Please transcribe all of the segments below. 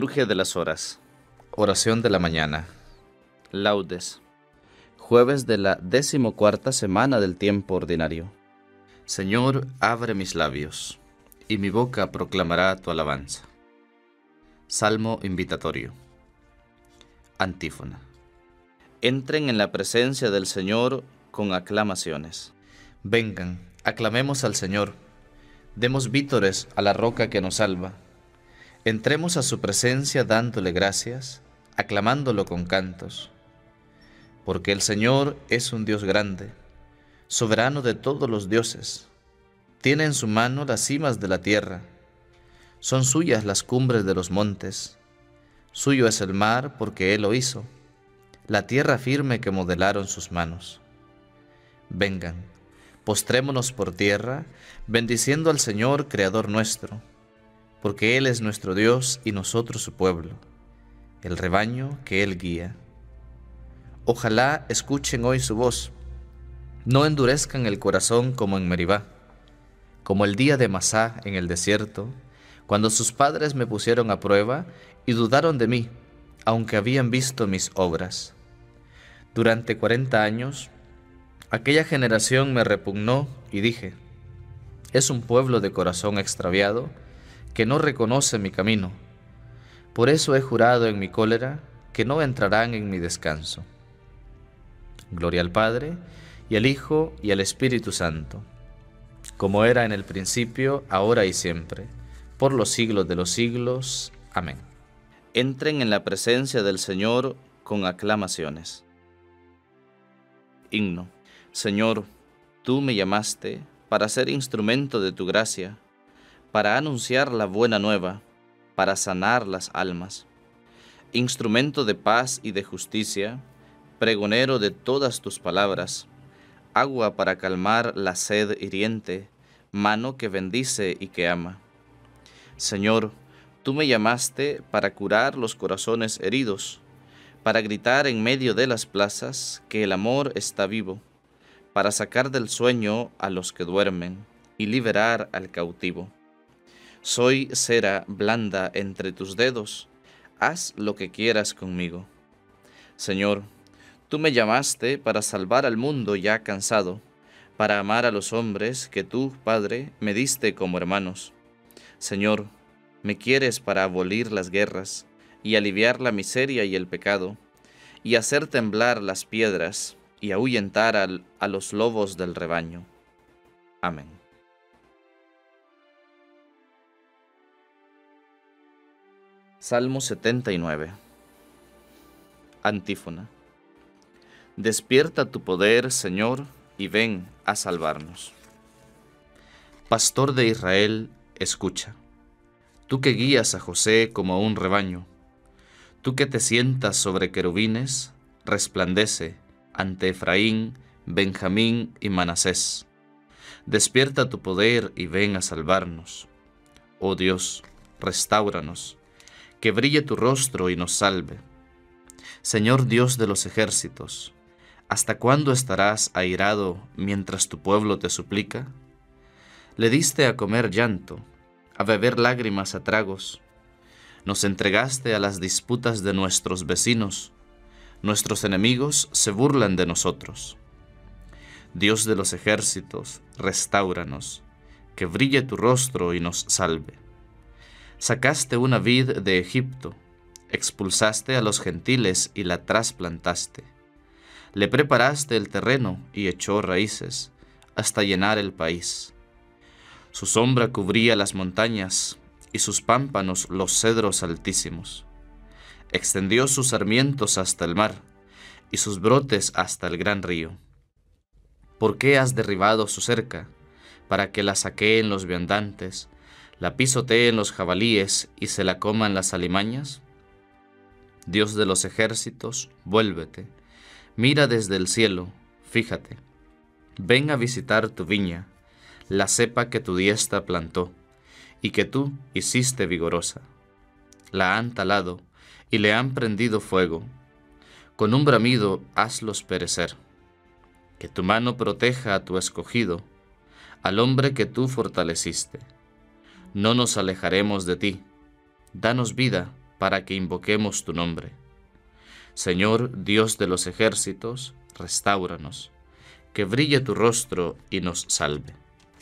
Liturgia de las Horas. Oración de la mañana. Laudes. Jueves de la 14ª semana del tiempo ordinario. Señor, abre mis labios, y mi boca proclamará tu alabanza. Salmo invitatorio. Antífona. Entren en la presencia del Señor con aclamaciones. Vengan, aclamemos al Señor. Demos vítores a la roca que nos salva. Entremos a su presencia dándole gracias, aclamándolo con cantos. Porque el Señor es un Dios grande, soberano de todos los dioses. Tiene en su mano las cimas de la tierra. Son suyas las cumbres de los montes. Suyo es el mar porque Él lo hizo, la tierra firme que modelaron sus manos. Vengan, postrémonos por tierra, bendiciendo al Señor, Creador nuestro, porque Él es nuestro Dios y nosotros su pueblo, el rebaño que Él guía. Ojalá escuchen hoy su voz, no endurezcan el corazón como en Meribá, como el día de Masá en el desierto, cuando sus padres me pusieron a prueba y dudaron de mí, aunque habían visto mis obras. Durante 40 años, aquella generación me repugnó y dije, es un pueblo de corazón extraviado que no reconoce mi camino. Por eso he jurado en mi cólera que no entrarán en mi descanso. Gloria al Padre, y al Hijo, y al Espíritu Santo, como era en el principio, ahora y siempre, por los siglos de los siglos. Amén. Entren en la presencia del Señor con aclamaciones. Himno. Señor, tú me llamaste para ser instrumento de tu gracia, para anunciar la buena nueva, para sanar las almas. Instrumento de paz y de justicia, pregonero de todas tus palabras, agua para calmar la sed hiriente, mano que bendice y que ama. Señor, tú me llamaste para curar los corazones heridos, para gritar en medio de las plazas que el amor está vivo, para sacar del sueño a los que duermen y liberar al cautivo. Soy cera blanda entre tus dedos, haz lo que quieras conmigo. Señor, tú me llamaste para salvar al mundo ya cansado, para amar a los hombres que tú, Padre, me diste como hermanos. Señor, me quieres para abolir las guerras y aliviar la miseria y el pecado, y hacer temblar las piedras y ahuyentar a los lobos del rebaño. Amén. Salmo 79. Antífona. Despierta tu poder, Señor, y ven a salvarnos. Pastor de Israel, escucha. Tú que guías a José como a un rebaño, tú que te sientas sobre querubines, resplandece ante Efraín, Benjamín y Manasés. Despierta tu poder y ven a salvarnos. Oh Dios, restáuranos, que brille tu rostro y nos salve. Señor Dios de los ejércitos, ¿hasta cuándo estarás airado mientras tu pueblo te suplica? Le diste a comer llanto, a beber lágrimas a tragos. Nos entregaste a las disputas de nuestros vecinos. Nuestros enemigos se burlan de nosotros. Dios de los ejércitos, restáuranos, que brille tu rostro y nos salve. Sacaste una vid de Egipto, expulsaste a los gentiles y la trasplantaste. Le preparaste el terreno y echó raíces, hasta llenar el país. Su sombra cubría las montañas, y sus pámpanos los cedros altísimos. Extendió sus sarmientos hasta el mar, y sus brotes hasta el gran río. ¿Por qué has derribado su cerca, para que la saqueen los viandantes, la pisoteen los jabalíes y se la coman las alimañas? Dios de los ejércitos, vuélvete, mira desde el cielo, fíjate. Ven a visitar tu viña, la cepa que tu diestra plantó, y que tú hiciste vigorosa. La han talado, y le han prendido fuego. Con un bramido hazlos perecer. Que tu mano proteja a tu escogido, al hombre que tú fortaleciste. No nos alejaremos de ti. Danos vida, para que invoquemos tu nombre. Señor, Dios de los ejércitos, restáuranos, que brille tu rostro y nos salve.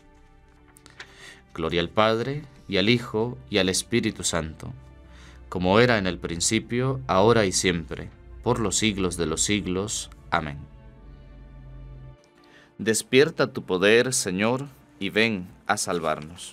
Gloria al Padre, y al Hijo, y al Espíritu Santo, como era en el principio, ahora y siempre, por los siglos de los siglos. Amén. Despierta tu poder, Señor, y ven a salvarnos.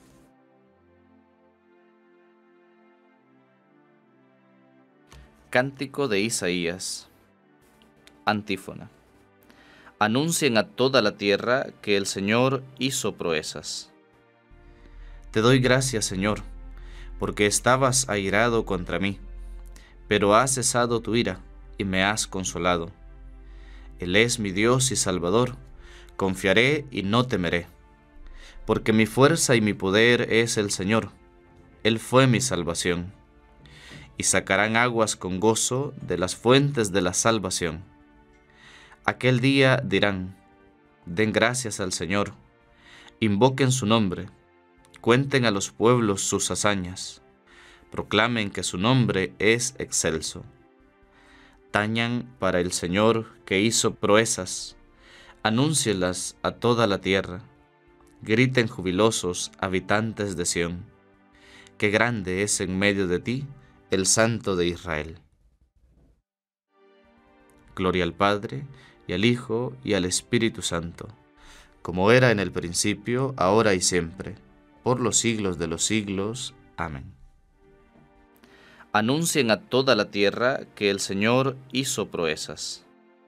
Cántico de Isaías. Antífona. Anuncien a toda la tierra que el Señor hizo proezas. Te doy gracias, Señor, porque estabas airado contra mí, pero has cesado tu ira y me has consolado. Él es mi Dios y Salvador, confiaré y no temeré, porque mi fuerza y mi poder es el Señor, Él fue mi salvación. Y sacarán aguas con gozo de las fuentes de la salvación. Aquel día dirán, den gracias al Señor, invoquen su nombre, cuenten a los pueblos sus hazañas, proclamen que su nombre es excelso. Tañan para el Señor que hizo proezas, anúncielas a toda la tierra, griten jubilosos habitantes de Sión, que grande es en medio de ti el Santo de Israel. Gloria al Padre, y al Hijo, y al Espíritu Santo, como era en el principio, ahora y siempre, por los siglos de los siglos. Amén. Anuncien a toda la tierra que el Señor hizo proezas.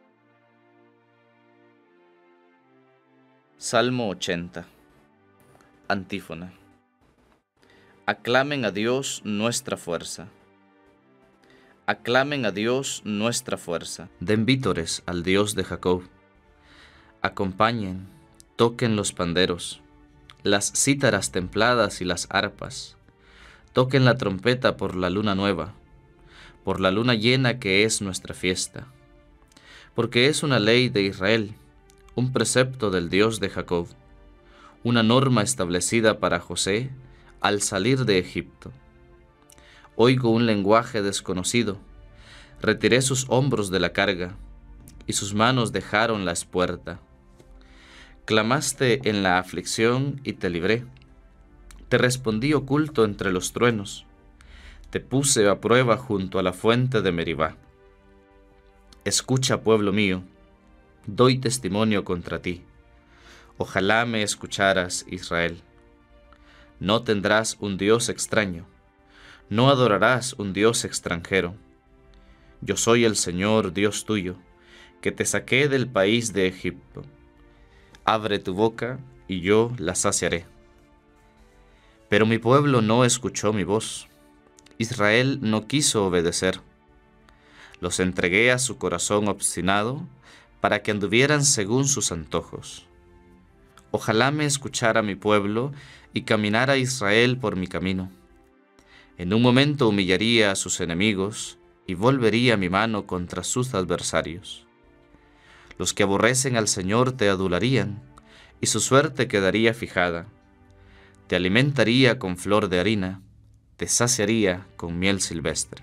Salmo 80. Antífona. Aclamen a Dios nuestra fuerza. Aclamen a Dios nuestra fuerza. Den vítores al Dios de Jacob. Acompañen, toquen los panderos, las cítaras templadas y las arpas. Toquen la trompeta por la luna nueva, por la luna llena que es nuestra fiesta. Porque es una ley de Israel, un precepto del Dios de Jacob, una norma establecida para José al salir de Egipto. Oigo un lenguaje desconocido, retiré sus hombros de la carga, y sus manos dejaron la espuerta. Clamaste en la aflicción y te libré, te respondí oculto entre los truenos, te puse a prueba junto a la fuente de Meribá. Escucha, pueblo mío, doy testimonio contra ti. Ojalá me escucharas, Israel. No tendrás un Dios extraño, no adorarás un Dios extranjero. Yo soy el Señor, Dios tuyo, que te saqué del país de Egipto. Abre tu boca, y yo la saciaré. Pero mi pueblo no escuchó mi voz. Israel no quiso obedecer. Los entregué a su corazón obstinado, para que anduvieran según sus antojos. Ojalá me escuchara mi pueblo, y caminara Israel por mi camino. En un momento humillaría a sus enemigos, y volvería mi mano contra sus adversarios. Los que aborrecen al Señor te adularían, y su suerte quedaría fijada. Te alimentaría con flor de harina, te saciaría con miel silvestre.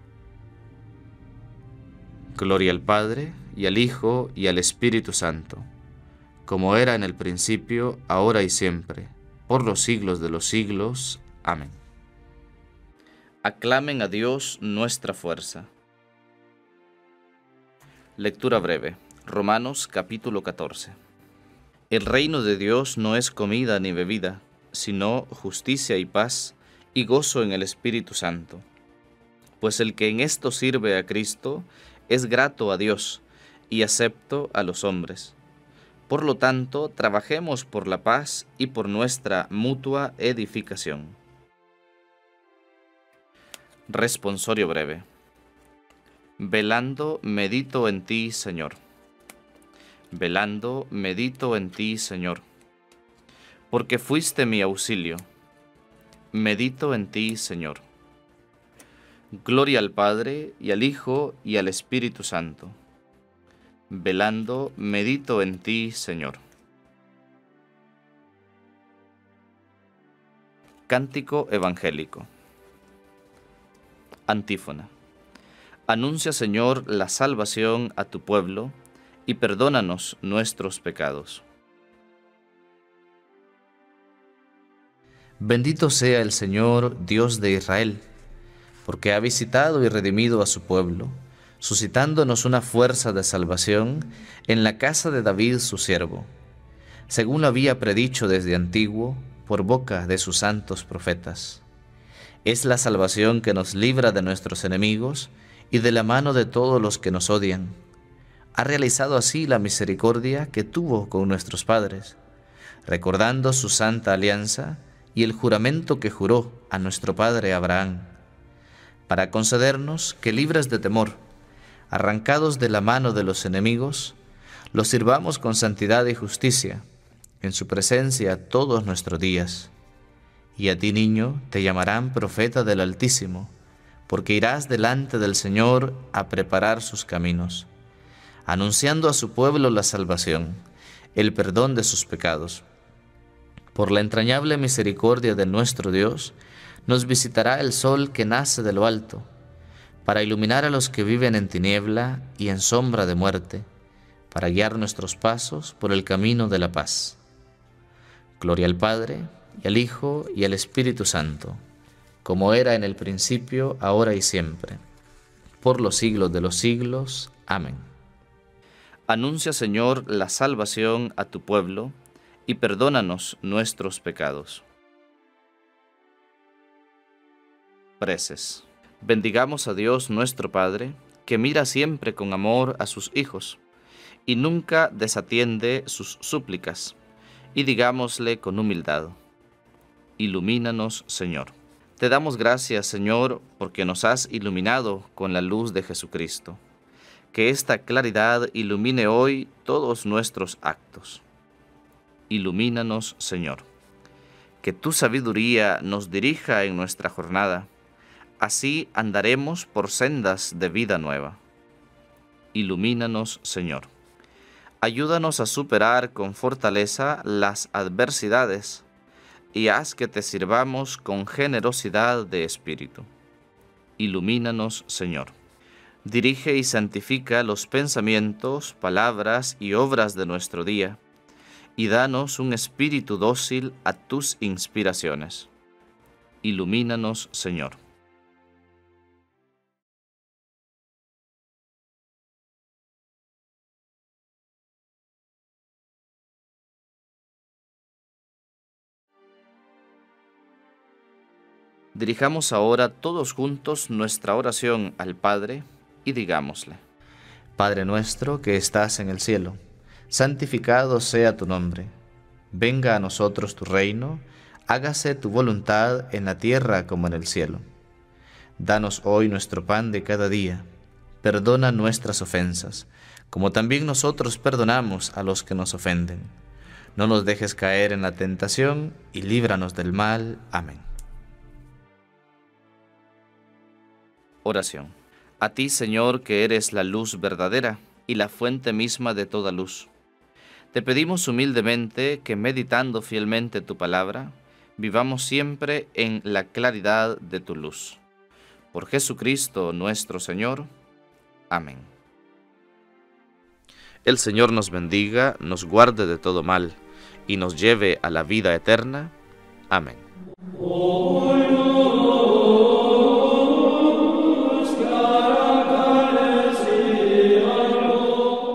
Gloria al Padre, y al Hijo, y al Espíritu Santo, como era en el principio, ahora y siempre, por los siglos de los siglos. Amén. Aclamen a Dios nuestra fuerza. Lectura breve. Romanos capítulo 14. El reino de Dios no es comida ni bebida, sino justicia y paz y gozo en el Espíritu Santo. Pues el que en esto sirve a Cristo es grato a Dios y acepto a los hombres. Por lo tanto, trabajemos por la paz y por nuestra mutua edificación. Responsorio breve. Velando, medito en ti, Señor. Velando, medito en ti, Señor. Porque fuiste mi auxilio. Medito en ti, Señor. Gloria al Padre, y al Hijo, y al Espíritu Santo. Velando, medito en ti, Señor. Cántico evangélico. Antífona. Anuncia, Señor, la salvación a tu pueblo, y perdónanos nuestros pecados. Bendito sea el Señor, Dios de Israel, porque ha visitado y redimido a su pueblo, suscitándonos una fuerza de salvación en la casa de David su siervo, según lo había predicho desde antiguo por boca de sus santos profetas. Es la salvación que nos libra de nuestros enemigos y de la mano de todos los que nos odian. Ha realizado así la misericordia que tuvo con nuestros padres, recordando su santa alianza y el juramento que juró a nuestro padre Abraham, para concedernos que, libres de temor, arrancados de la mano de los enemigos, los sirvamos con santidad y justicia en su presencia todos nuestros días. Y a ti, niño, te llamarán profeta del Altísimo, porque irás delante del Señor a preparar sus caminos, anunciando a su pueblo la salvación, el perdón de sus pecados. Por la entrañable misericordia de nuestro Dios, nos visitará el sol que nace de lo alto, para iluminar a los que viven en tiniebla y en sombra de muerte, para guiar nuestros pasos por el camino de la paz. Gloria al Padre, y al Hijo, y al Espíritu Santo, como era en el principio, ahora y siempre, por los siglos de los siglos. Amén. Anuncia, Señor, la salvación a tu pueblo, y perdónanos nuestros pecados. Preces. Bendigamos a Dios nuestro Padre, que mira siempre con amor a sus hijos, y nunca desatiende sus súplicas, y digámosle con humildad: ilumínanos, Señor. Te damos gracias, Señor, porque nos has iluminado con la luz de Jesucristo. Que esta claridad ilumine hoy todos nuestros actos. Ilumínanos, Señor. Que tu sabiduría nos dirija en nuestra jornada. Así andaremos por sendas de vida nueva. Ilumínanos, Señor. Ayúdanos a superar con fortaleza las adversidades y haz que te sirvamos con generosidad de espíritu. Ilumínanos, Señor. Dirige y santifica los pensamientos, palabras y obras de nuestro día, y danos un espíritu dócil a tus inspiraciones. Ilumínanos, Señor. Dirijamos ahora todos juntos nuestra oración al Padre y digámosle: Padre nuestro que estás en el cielo, santificado sea tu nombre. Venga a nosotros tu reino, hágase tu voluntad en la tierra como en el cielo. Danos hoy nuestro pan de cada día. Perdona nuestras ofensas, como también nosotros perdonamos a los que nos ofenden. No nos dejes caer en la tentación y líbranos del mal. Amén. Oración. A ti, Señor, que eres la luz verdadera y la fuente misma de toda luz, te pedimos humildemente que, meditando fielmente tu palabra, vivamos siempre en la claridad de tu luz. Por Jesucristo nuestro Señor. Amén. El Señor nos bendiga, nos guarde de todo mal y nos lleve a la vida eterna. Amén.